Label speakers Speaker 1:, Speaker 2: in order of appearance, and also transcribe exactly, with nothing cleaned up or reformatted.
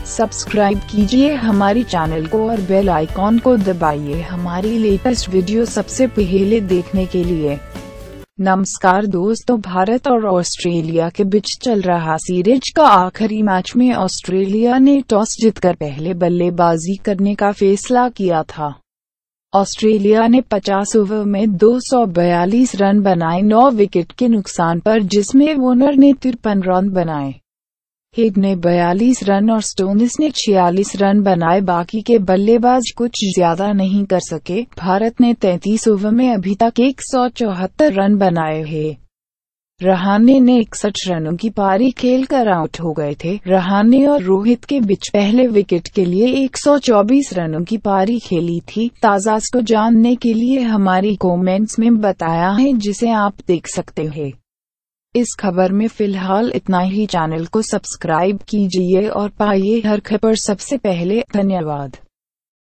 Speaker 1: Subscribe कीजिए हमारी channel को और बेल आइकॉन को दबाइए हमारी लेटेस्ट वीडियो सबसे पहले देखने के लिए। नमस्कार दोस्तों, भारत और ऑस्ट्रेलिया के बीच चल रहा सीरीज का आखिरी मैच में ऑस्ट्रेलिया ने टॉस जीतकर पहले बल्लेबाजी करने का फैसला किया था। ऑस्ट्रेलिया ने पचास ओवर में दो सौ बयालीस रन बनाए नौ विकेट के नुकसान पर, जिसमें वॉर्नर ने तिरपन रन बनाए, हेड ने बयालीस रन और स्टोनिस ने छियालीस रन बनाए। बाकी के बल्लेबाज कुछ ज्यादा नहीं कर सके। भारत ने तैंतीस ओवर में अभी तक एक सौ चौहत्तर रन बनाए हैं। रहाणे ने इकसठ रनों की पारी खेलकर आउट हो गए थे। रहाणे और रोहित के बीच पहले विकेट के लिए एक सौ चौबीस रनों की पारी खेली थी। ताज़ा को जानने के लिए हमारी कमेंट्स में बताया है, जिसे आप देख सकते हैं। इस खबर में फिलहाल इतना ही। चैनल को सब्सक्राइब कीजिए और पाइए हर खबर सबसे पहले। धन्यवाद।